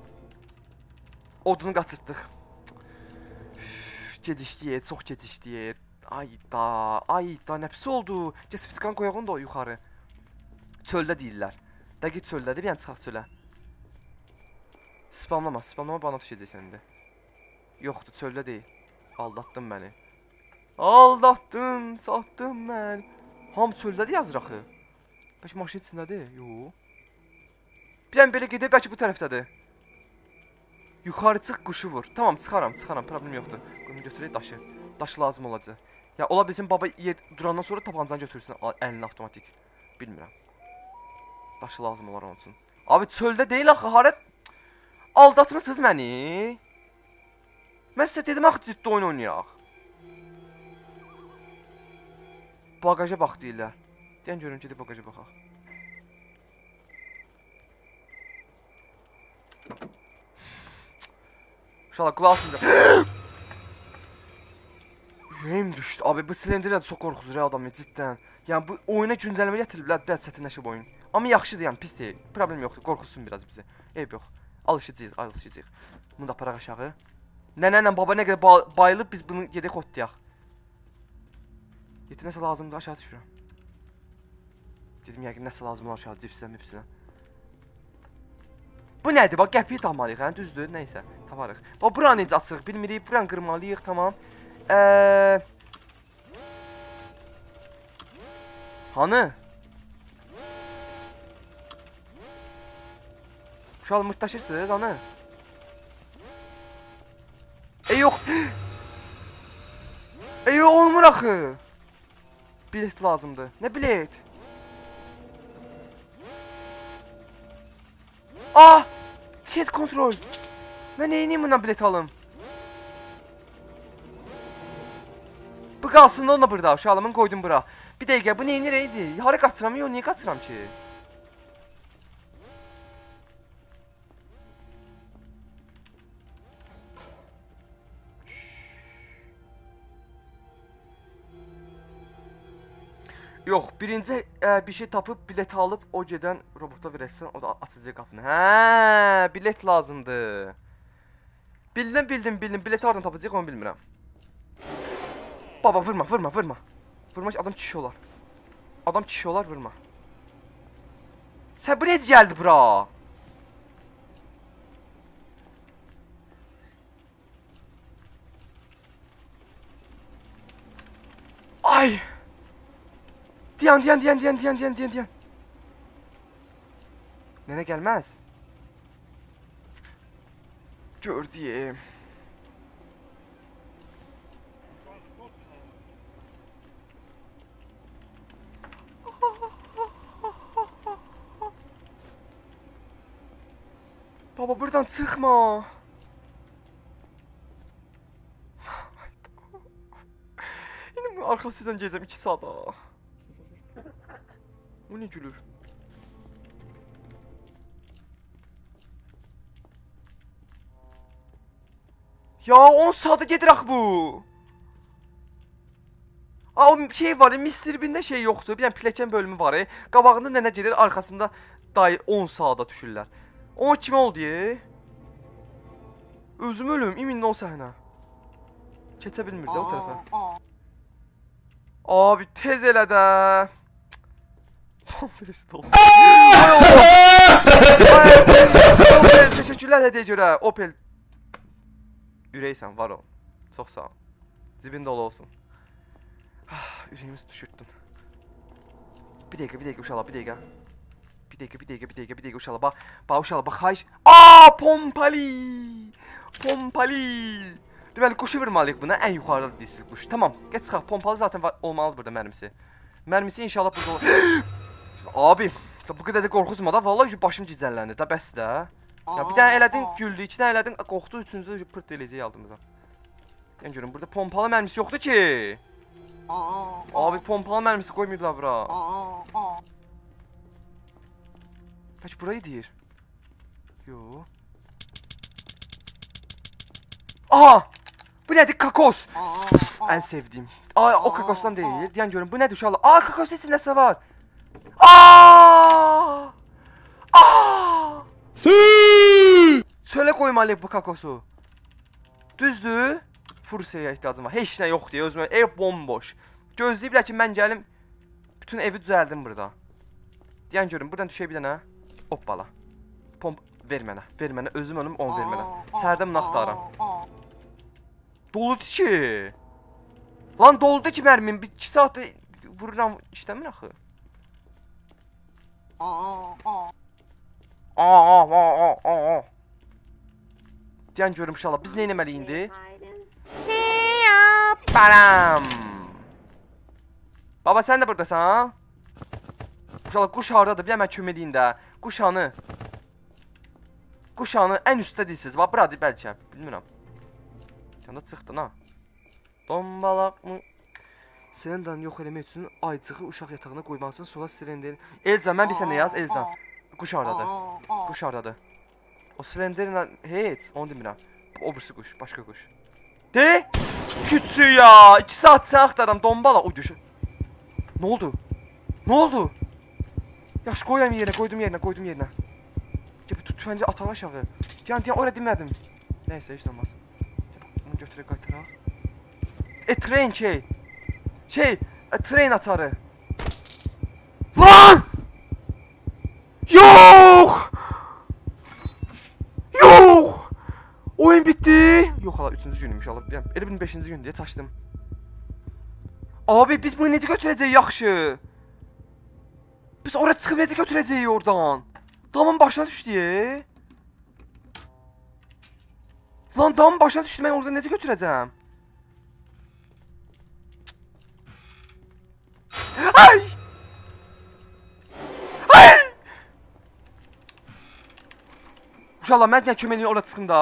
Gecikdik, çox gecikdik. Ayda, nə pis oldu. Gəl spiskan qoyaq da o yuxarı. Çöldə deyirlər. Dəqiq çöldədir, yəni çıxaq çölə. Spamlama, bana düşəcəksən indi. Yoxdur, çöldə deyil. Aldatdın məni. Satdın mən. Ham çöldədir yazır axı. Bəlkə maşın içindədir? Yox. Bilən belə gedək, bəlkə bu tərəfdədir. Yuxarı çıx, quşu vur. Tamam, çıxaram, problem yoxdur. Bunu götürək daşı. Daşı lazım olacaq. Ya ola bilsin baba durandan sonra tapancanı götürsün əlinə avtomatik. Bilmirəm. Daşı lazım olar onun üçün. Abi çöldə deyil axı, hara aldatmısınız məni? Mən sizə dedim axı ciddi oyun oynayaq. Bagaja bax deyirlər. Deyən görüm gedib bagaja baxaq. Uşaqlar qulaq asmayacaq. Ürəyim düşdü. Abi bu silindirlər çox qorxuzur adamı ciddən. Yəni bu oyuna güncəlmə gətiriblər, bəd çətinləşib oyun. Amma yaxşıdır, yəni pis deyil. Problem yoxdur, qorxusun biraz bizi. Eyb yox. Alışacağıq. Bunu da aparaq aşağı. Nənə baba nə qədər bayılıb biz bunu gedək xotlayaq. Yeti nəsə lazımdır, aşağı düşürəm. Dedim yəqin nəsə lazım olar aşağı, cipsdən, mipsdən. Bu nədir? Bax, qəpiyi tapmalıyıq, hə? Düzdür, neysə, taparıq. Bax, buranı necə açırıq, bilmirik, buranı qırmalıyıq, tamam. Hanı? Uşaq mırtdaşırsınız, hanı? Yox. Olmur axı. Bilet lazımdır. Nə bilet? Tiket kontrol. Mən neyiniyim bundan bilet alım? Bu qalsın da onunla burada. Uşağımın qoydum bura. Bir dəqiqə, bu neyini reydi? Hara qaçıram? Yox, niyə qaçıram ki? Yox, birinci bir şey tapıb, bilet alıb, o gedən robota verəsən, o da açacaq qapını. Hə, bilet lazımdır. Bildim, bileti oradan tapacaq, onu bilmirəm. Baba, vurma. Vurma ki, adam kişi olar, vurma. Sən bu necə gəldi bura? Ay! Diyan. Nənə gəlməz? Gördüyüm. Baba buradan çıxma. İndi bunun arxasından gezəm 2 saat. Bu ne gülür? Ya 10 saate gedir axı bu. O şey var, Mr. şey yoxdur. Bir dənə pilləkən bölümü var. Qabağında nənə gedir, arxasında dayı 10 saata düşürlər. O kim oldu? Özüm ölüm, imin o səhnə. Keçə bilmirdi o tərəfə. Abi tez elə də. Birisi doldu. Opel, teşekkürlər hediyə görə. Opel. Ürəksən, var ol. Çox sağ ol. Cibin dolu olsun. Ürəyimiz düşürtdün. Bir dəqiqə uşaqlar, bir dəqiqə. Bir dəqiqə uşaqlar, bax uşaqlar, bax xahiş. Pompali! Pompali! Deməli, quşu vurmalıyıq buna, ən yuxarıda deyilsiz quş. Tamam, geç çıxaq, pompalı zaten olmalıdır burada mərmisi. Mərmisi inşallah burada olur. Abi, bu qədər də qorxuzma da, vallahi başım gicəlləndi da, bəs də. Ya bir dənə elədin, güldü, 2 dənə elədin, qorxdu, üçüncüdə pırt eləyəcək aldığımıza. Yəni görün, burada pompalı mərmisi yoxdur ki. Abi, pompalı mərmisi qoymayıblar bura. Peki burayı deyir. Yo. Aha! Bu nədir? Kakos! Ən sevdiyim. O kakosdan deyil. Deyən görün, bu nədir uşaqlar? Kakos için nəsə var. Çölə qoymalıyıq bu kakosu. Düzdür? Fursiyaya ihtiyacım var. Heç nə yox deyə özümə. Ev bomboş. Gözləyiblər ki, mən gəlim. Bütün evi düzəldim burada. Deyən görün, buradan düşək bir dənə. Hoppala. Pomp ver mənə. Ver mənə. Özüm ölüm, 10 ver mənə. Sərdən bunu axtaram. Doludur ki. Lan doludur ki mərmim. 2 saatda vururam. İşləmir axı. Deyən görüm uşaqlar. Biz nə eləməliyik indi? Baram. Baba sən də buradasan? Uşaqlar quş hardadır? Bir mən köməliyim də. Quşanı. Quşanı ən üstdə deyilsiniz. Bax buradır bəlkə. Bilmirəm. Yanda çıxdın ha. Dombalaq mı? Sirendanı yox eləmək üçün aycığı uşaq yatağına qoymalısın. Sonra sirenderin. Elcan mən bir sənə yaz. Elcan. Quş hardadır? Quş hardadır? O sirenderlə heç. Onu demirəm. O birisi quş. Başqa quş. De? Küçük ya. 2 saat sən axtaram. Dombalaq. O düşür. Nə oldu? Nə oldu? Yaxşı qoyam yerinə. Qoydum yerinə. Gəl bu tüfənci ataq aşağı. Deyən ora demədim. Nəysə heç nə olmaz. Bunu götürək qaytaraq. Tren tren atarı. Lan! Yox! Yox! Oyun bitdi. Yox hala 3-cü günüm inşallah. Elə bilin 5-ci gün deyə çaşdım. Abi biz bunu necə götürəcəyik yaxşı? Biz ora çıxıb necə götürəcəyik oradan? Damın başına düşdü. Lan damın başına düşdü, mən oradan necə götürəcəm? Ay! Ay! Uşaqlar, mən nə köməliyim orada çıxım da.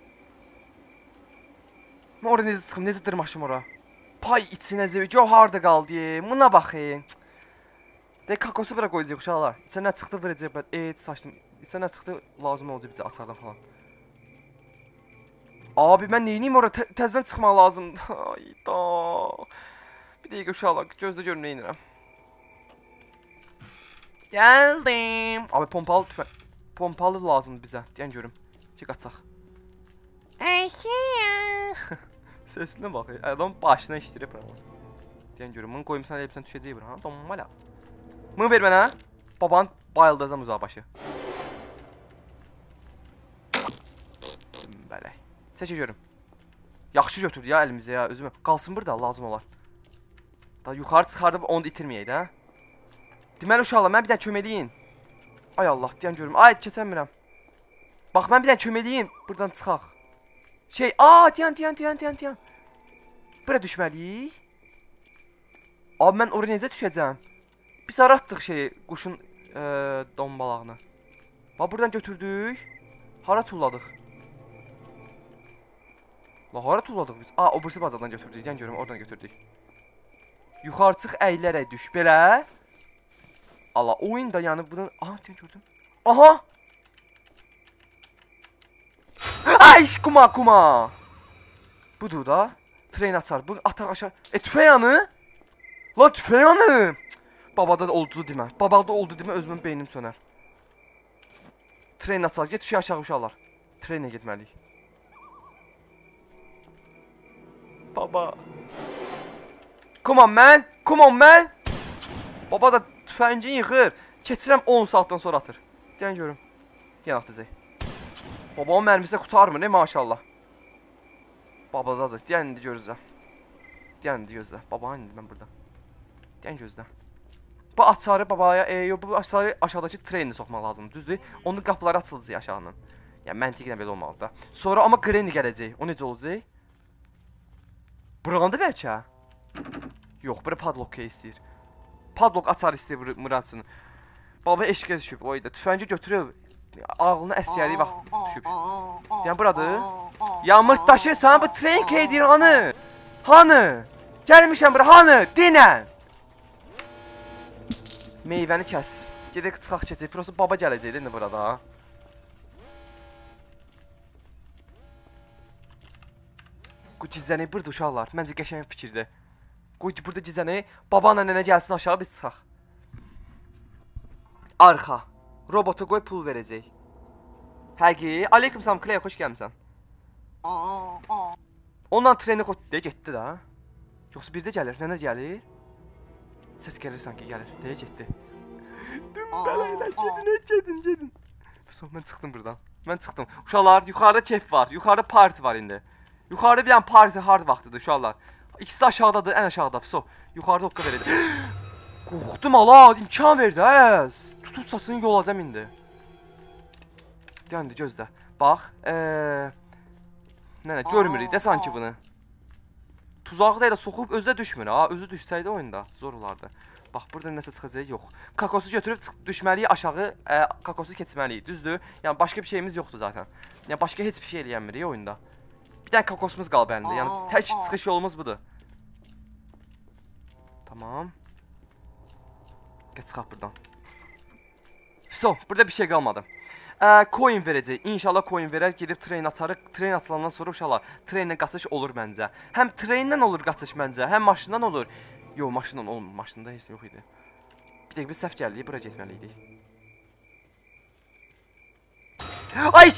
Mən orada necə çıxım, necə dırmaşım ora? Pay içinə zəvi, gör harda qaldı, buna baxın. Deyək, kakosu bura qoyacaq uşaqlar. İçə nə çıxdı, vuracaq, saçdım. İçə nə çıxdı, lazım olacaq bizə açardan falan. Abi, mən neyiniyim orada, təzdən çıxmaq lazımdır. Ayda. Bir dəqiqə uşaqlar, gözlə görüm neyinirəm. Gəldim. Abi, pompalı lazımdır bizə, deyən görüm. Ki, qaçaq. Sesinə bax, adam başına işdirib. Deyən görüm, bunu qoyum sən elbsən düşəcək bura. Dommala. Bunu ver mənə. Babanı bayıldacam uzağa başı. Bələ. Çəkə görüm. Yaxşı götürdü ya əlimizə ya, özümə. Qalsın burada, lazım olar. Daha yuxarı çıxardıb onu da itirməyək də. Deməli uşaqlar, mən bir dənə köməliyim. Ay Allah, deyən görüm. Ay, keçənmirəm. Bax, mən bir dənə köməliyim. Buradan çıxaq. Deyən. Bura düşməliyik. Abi, mən oraya necə düşəcəm? Biz aratdıq quşun dombalağını. Bax, buradan götürdük. Hara tulladıq? La hara tulladıq biz? Aa, o birisi bazadan götürdük. Dən görüm, oradan götürdük. Yuxarı çıx, əylərək düş. Belə. Allah, oyun da yəni buradan... Aha, dən gördüm. Aha! Ay, kuma. Budur da. Tren açar. Bu ataq aşağı. Tüfək yanı. La tüfək yanı. Babada oldu demə. Babada oldu demə, özümün beynim sönər. Tren açar. Get aşağı uşaqlar. Trenə getməliyik. Baba. Come on man. Baba da tüfəngi yıxır. Keçirəm 10 saatdan sonra atır. Deyən görüm. Yenə atacaq. Babamın mərmisi qutarmır, ne maşallah. Babadadır. Deyən indi gözlə. Baba indi mən burada. Deyən gözlə. Bu açarı babaya, bu açarı aşağıdakı treni soxmaq lazımdır, düzdür? Onun qapıları açılacaq aşağının. Yəni məntiqlə belə olmalıdır da. Sonra amma Granny gələcək. O necə olacaq? Burandı bəlkə? Yox, bura padlock istəyir. Padlock açar istəyir Muratçının. Baba eşqə düşüb, oyda. Tüfəngi götürüb. Ağlına əsgəri vaxt düşüb. Yəni buradır. Ya mırtdaşı, sana bu tren keydir hanı? Hanı? Gəlmişəm bura, hanı? Dinən. Meyvəni kəs. Gedək çıxaq keçək. Prosta baba gələcəkdir indi burada. Qoy gizlənək burada uşaqlar. Məncə qəşəng fikirdir. Qoy ki burada gizlənək. Babanla nənə gəlsin aşağı, biz çıxaq. Arxa. Robota qoy pul verəcək. Həqi. Aleyküm salam Clay, xoş gəlmisən. Ondan treni deyə getdi də. Yoxsa bir də gəlir. Nənə gəlir. Səs gəlir sanki gəlir. Deyə getdi. Düm bələyləs. Gedin. Mən çıxdım buradan. Mən çıxdım. Uşaqlar, yuxarıda keyf var. Yuxarıda parti var indi. Yuxarıda bir an parti hard vaxtıdır uşaqlar. İkisi aşağıdadır, ən aşağıda. Fıso. Yuxarıda hoqqa verəcək. Qorxdum ala, imkan verdi əz. Tutub saçını yolacam indi. Deyəndi, gözlə. Bax, nənə, görmürük də sanki bunu. Tuzağı da elə soxub özə düşmür ha. Özü düşsəydi oyunda zor olardı. Bax, burada nəsə çıxacaq, yox. Kakosu götürüb düşməliyik aşağı, kakosu keçməliyik, düzdür? Yəni, başqa bir şeyimiz yoxdur zaten. Yəni, başqa heç bir şey eləyənmirik oyunda. Bir dənə kakosumuz qalıb əlində, yəni tək çıxış yolumuz budur. Tamam. Gəç çıxaq buradan. So, burada bir şey qalmadı. Coin verəcək. İnşallah coin verər, gedib tren açarıq. Tren açılandan sonra uşaqlar, trenlə qaçış olur məncə. Həm trendən olur qaçış məncə, həm maşından olur. Yox, maşından olmur, maşında heç yox idi. Bir dəqiq biz səhv gəldik, bura getməliydik. Ay!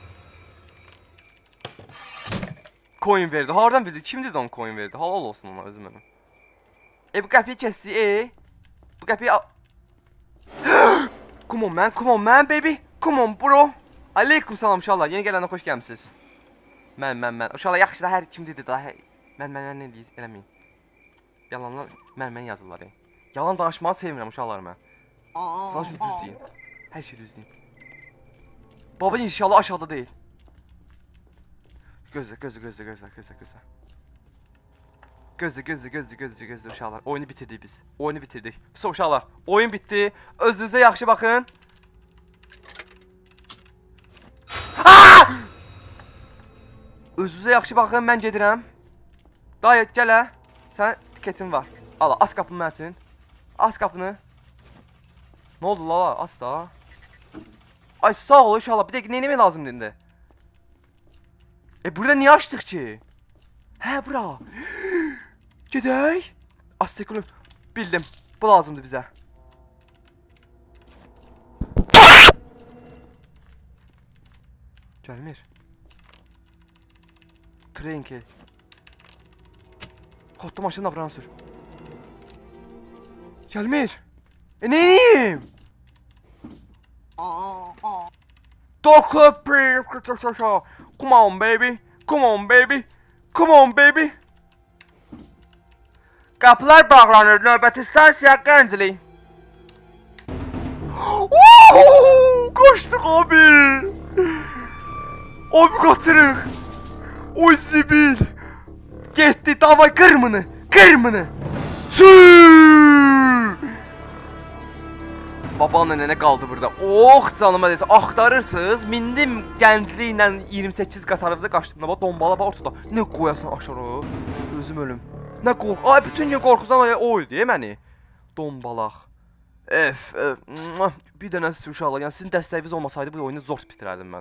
Coin verdi. Hardan bildi? Kim dedi onu coin verdi? Halal olsun ona özüm mənim. Bu qəpiyi kəsdi, Bu qəpiyi... Come on man, baby. Come on, bro. Aleyküm salam uşaqlar. Yeni gələnə xoş gəlmisiniz. Mən. Uşaqlar, yaxşı da hər kim dedi daha... Mən nə deyir, eləməyin. Yalanlar, mən yazırlar, Yalan danışmağı sevmirəm uşaqlar mən. Sana şunu düz deyin. Hər şey düz deyin. Baba inşallah aşağıda deyil. Gözlə uşaqlar. Oyunu bitirdik biz. Oyunu bitirdik. Pis uşaqlar. Oyun bitdi. Özünüzə yaxşı baxın. Özünüzə yaxşı baxın. Mən gedirəm. Dayı gələ. Sən tiketin var. Ala, aç qapını mən üçün. Aç qapını. Nə oldu lala? Aç da. Ay sağ ol uşaqlar. Bir dəqiq nə eləmək lazımdır indi? Burada niyə açdıq ki? Hə, bura. Gedək. Astekulu. Bildim. Bu lazımdır bizə. Gəlmir. Trenki. Xotdu maşının abranı sür. Gəlmir. Neyim? Come on baby. Qapılar bağlanır, növbəti stansiya Gənclik. Qaçdıq abi. Abi qaçırıq. Oy zibil. Getdi, davay qırmını. Babanla nənə qaldı burada. Oh canıma desə axtarırsınız. Mindim gəncliklə 28 qatarımıza qaçdım. Bax dombala bax ortada. Nə qoyasan aşağı? Özüm ölüm. Nə qorx. Ay bütün gün qorxusan o öldü məni. Dombalaq. Bir dənə siz uşaqlar, yəni sizin dəstəyiniz olmasaydı bu oyunu zor bitirərdim mən.